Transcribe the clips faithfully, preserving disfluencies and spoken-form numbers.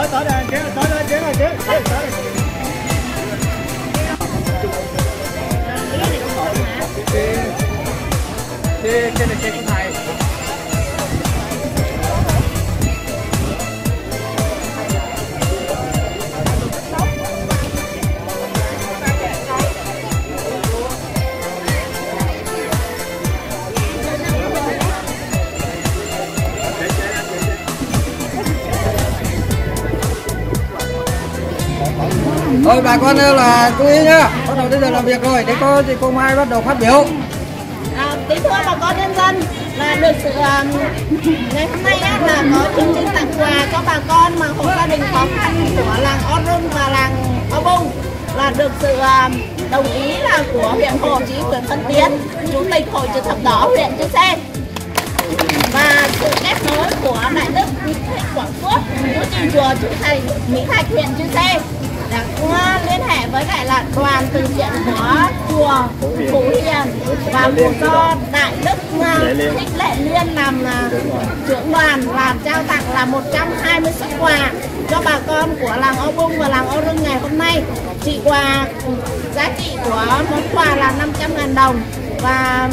tới tới đây chế tới đây chế rồi chế tới đây. Chế chế này chế của thầy. Thôi bà con là chú ý nhá, bắt đầu đến giờ làm việc rồi, để cô thì cô Mai bắt đầu phát biểu. À, kính thưa bà con nhân dân, là được sự um, ngày hôm nay á, là có chương trình tặng quà cho bà con mà hộ gia đình khó khăn của làng O Rưng và làng O Bung, là được sự um, đồng ý là của huyện Hồ Chí Nguyễn Văn Tiến, chủ tịch Hội chữ thập đỏ huyện Chư Sê, và sự kết nối của Đại đức Thích Quảng Phước, chủ trì chùa Chữ Thầy Mỹ Thạch huyện Chư Sê đã liên hệ với lại là đoàn từ thiện của chùa Phú Hiền và của do Đại đức Thích Lệ Liên làm trưởng đoàn, làm trao tặng là một trăm hai mươi suất quà cho bà con của làng O Bung và làng O Rưng ngày hôm nay. Trị quà giá trị của món quà là năm trăm nghìn đồng và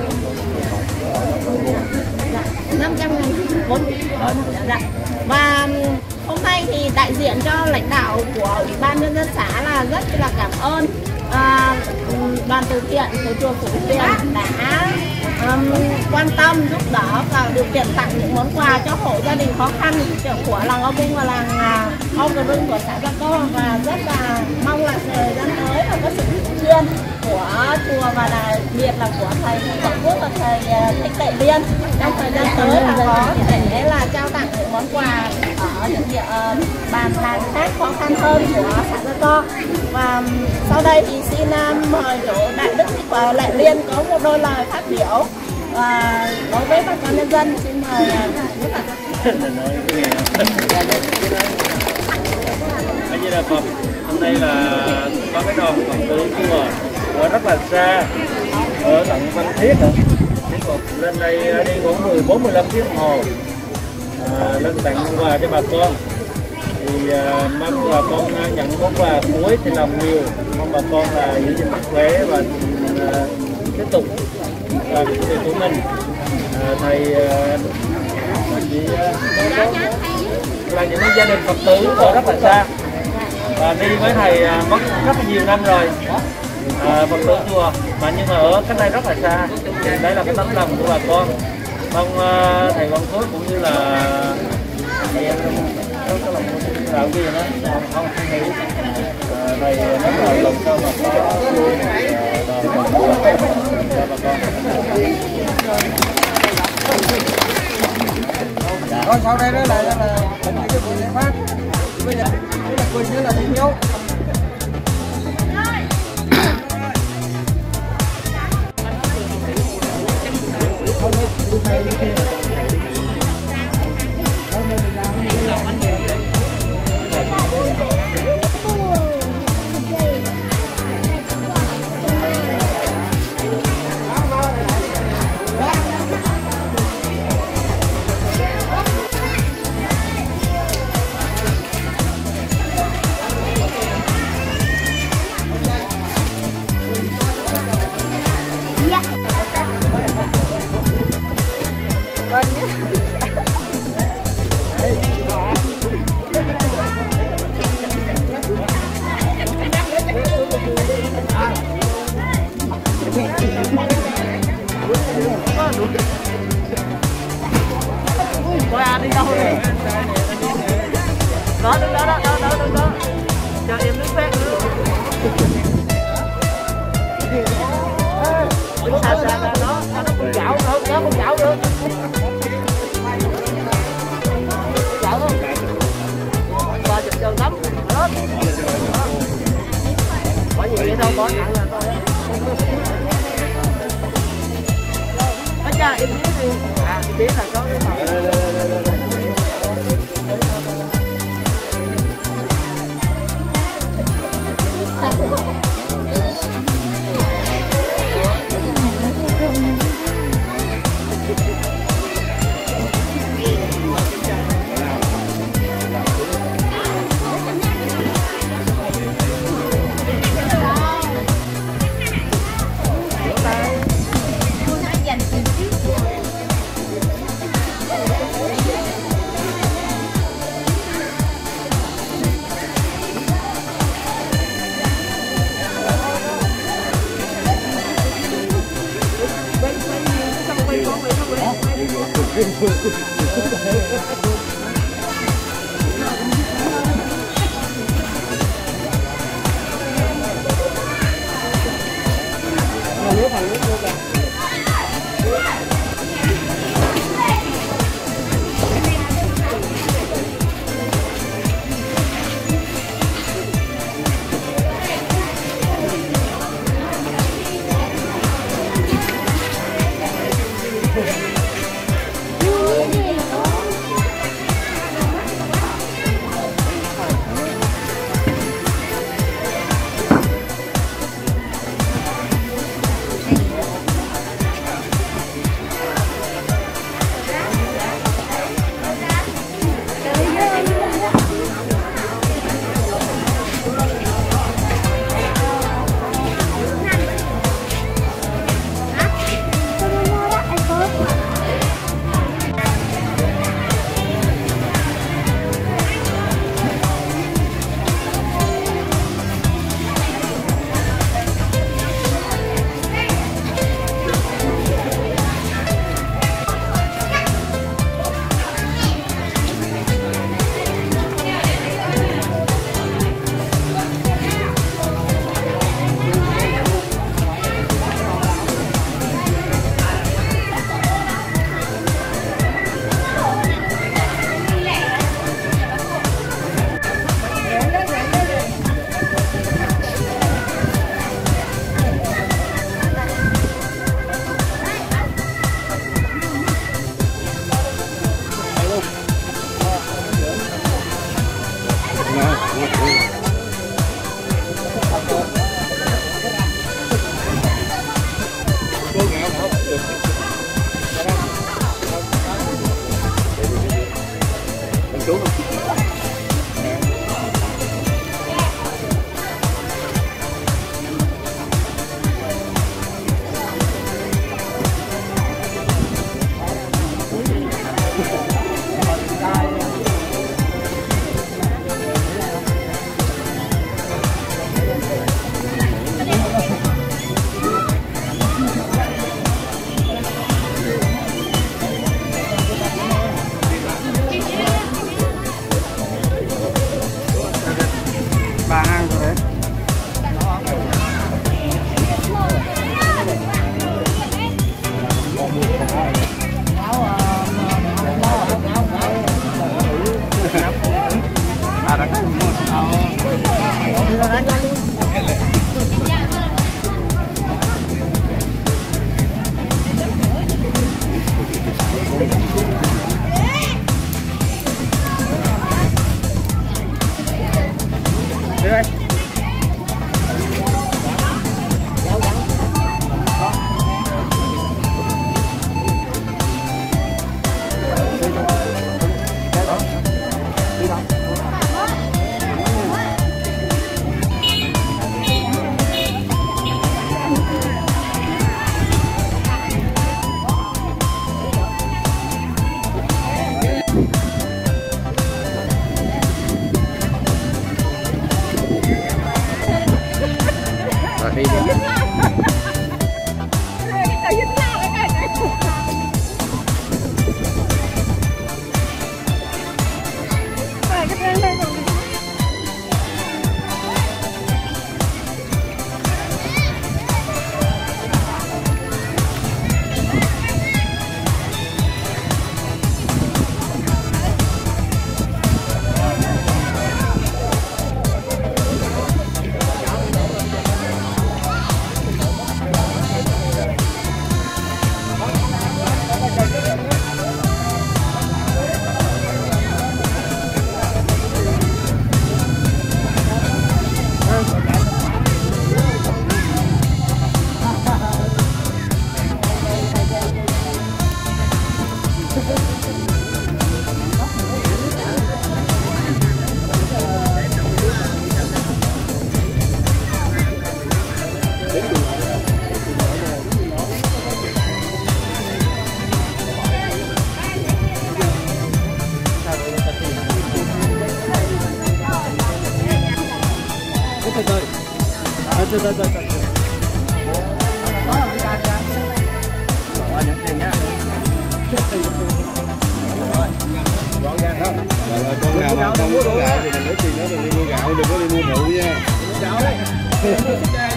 năm trăm nghìn vốn. Và hôm nay thì đại diện cho lãnh đạo của Ủy ban Nhân dân xã là rất là cảm ơn à, đoàn từ thiện của chùa Phú Hiền đã um, quan tâm giúp đỡ và điều kiện tặng những món quà cho hộ gia đình khó khăn của làng O Bung và làng O Rưng của xã Gia Co, và rất là mong là thời gian tới là có sự thường xuyên của chùa và đặc biệt là của thầy Quảng Phước và thầy Thích Lệ Liên trong thời gian tới là có thể là trao tặng những món quà ở những địa uh, bàn làng khác khó khăn hơn của xã Gia Co. Và sau đây thì xin uh, mời chỗ Đại đức Thích và Lệ Liên có một đôi lời phát biểu và uh, đối với bà con nhân dân. Xin mời Anh Di Đà Phật. Hôm nay là có cái đoàn Phật tử chùa ở rất là xa, ở tận Văn Thiết nữa. Lên đây đi khoảng mười bốn mười lăm tiếng đồng hồ à, lên tặng quà cho bà con. Thì à, mong bà con nhận món quà cuối thì làm nhiều, mong bà con là giữ gìn sức khỏe và à, tiếp tục làm việc của mình. À, thầy à, chị à, là những gia đình Phật tử ở rất là xa và đi với thầy à, mất rất là nhiều năm rồi. À, Phật tử chùa mà nhưng mà ở cách đây rất là xa, đây là cái tấm lòng của bà con. Mong uh, thầy Quảng Phước cũng như là thầy em có cái lòng đạo gì đó không không nghĩ à, thầy rất là lòng sao mà có cho bà con. Rồi sau đây đó là là cái buổi lễ phát bây giờ là Quỳnh nữa là Thanh Hiếu. Qua đi đâu rồi? Đó, đứng đó, đó, đó, đó, đó. Cho em nước phép nữa. Đứng xa xa ra đó, nó con chảo nữa, nó con chảo nữa. Chảo không? Qua chụp chân lắm, đó. Bỏ gì vậy đâu, bỏ nặng là thôi. Có cha, em biết đi. À, em biết là có cái phòng. Từ từ từ từ. Đó là cái ca ca. Bỏ những tiền nhá. Rõ ràng không? Rồi con nào mà không có gạo thì mình lấy tiền đó mình đi mua gạo, đừng có đi mua rượu nha. Gạo đấy.